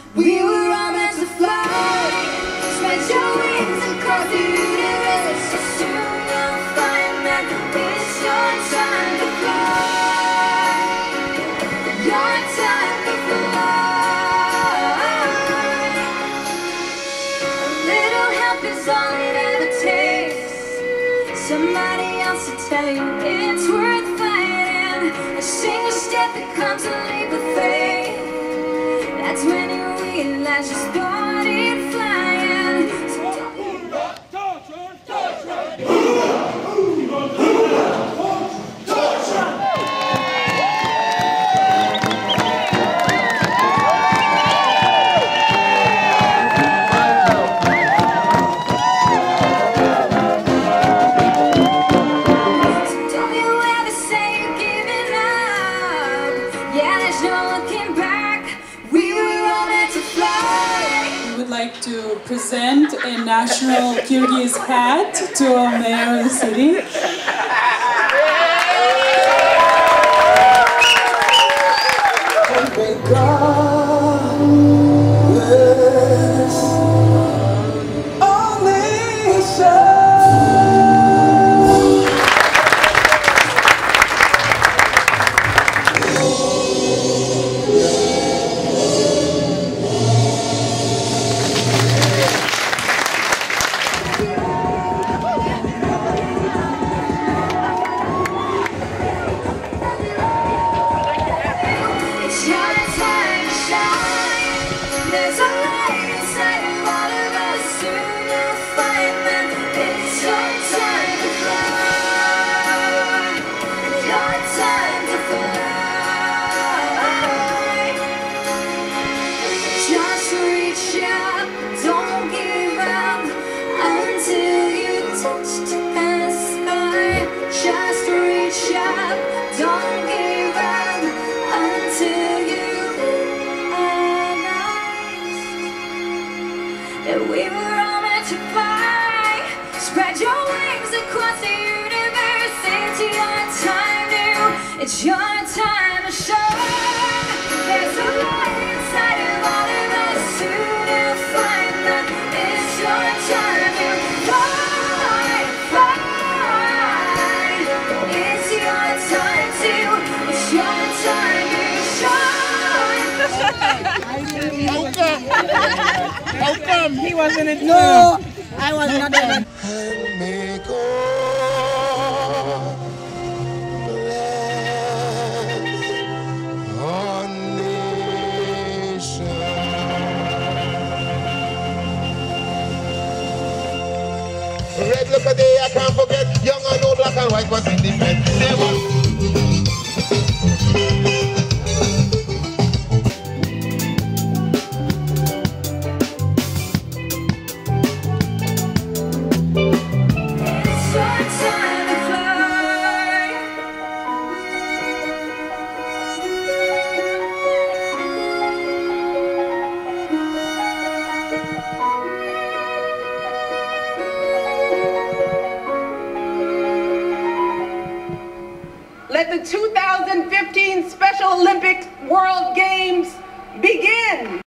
We were all meant to fly. Spread your wings across the universe. So soon you'll find that it's your time to fly. Your time to fly. A little help is all it ever takes. Somebody else to tell you it's worth fighting. A single step that comes a leap of faith. That's when you realize you started flying. So don't you ever say you're giving up. Yeah, there's no looking back. We were all meant to fly. We would like to present a national Kyrgyz hat to our mayor of the city. It's your time to shine. There's a light inside of all of us. Soon you'll find that it's your time to fly. Your time to fly. Just reach out, don't give up until you touch the sky. Just reach out, don't give up until you realize that we were all meant to fly. Spread your wings across the universe. It's your time now. It's your time to shine. There's a light inside of all of us. Soon you'll find that it's your time to fly, fly. It's your time to, it's your time to shine. How come he wasn't in? No, I was not there. Red look a day, I can't forget. Young and old, black and white was in the bed. They were It's your time to fly. Let the 2015 Special Olympics World Games begin.